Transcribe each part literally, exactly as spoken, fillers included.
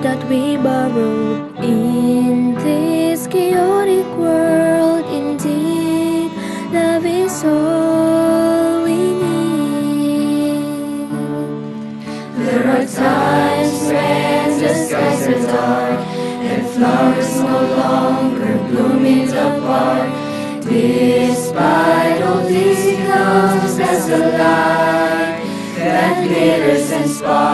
that we borrow in this chaotic world. Indeed, love is all we need. There are times when the skies are dark and flowers no longer bloom in the park. Despite all these clouds, there's a light that glitters and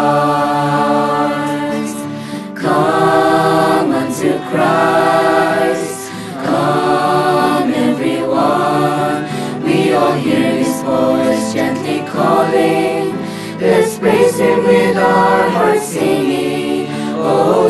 sparks. Come unto Christ, come everyone. We all hear His voice gently calling. Let's praise Him with our hearts singing, oh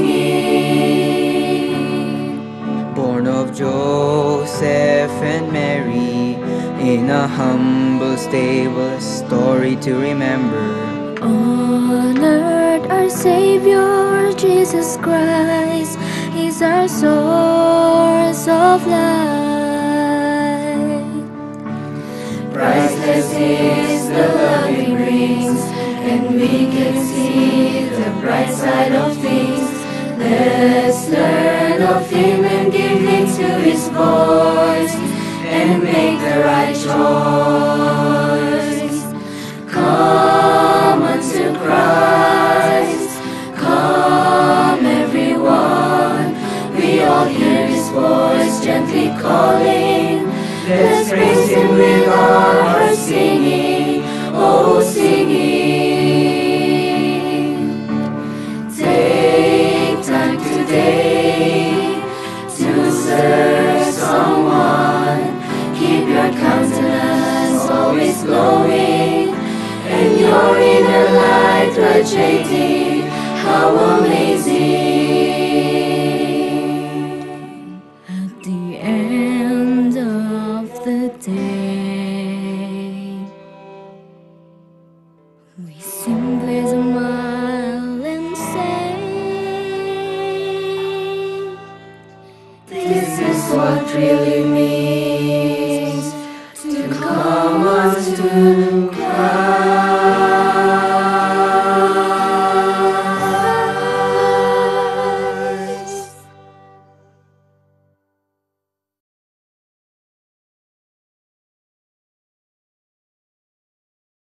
singing. Born of Joseph and Mary, in a humble stable, a story to remember. On earth our Savior Jesus Christ is our source of life. Priceless is the love He brings, and we can see the bright side of things. Let's learn of Him and give heed to His voice, and make the right choice. Come unto Christ, come everyone. We all hear His voice gently calling. Let's praise Him with our hearts singing, oh singing. Take time today to serve someone. Keep your countenance always glowing, and your inner light radiating. How amazing! At the end of the day, we simply smile and say, this is what really means.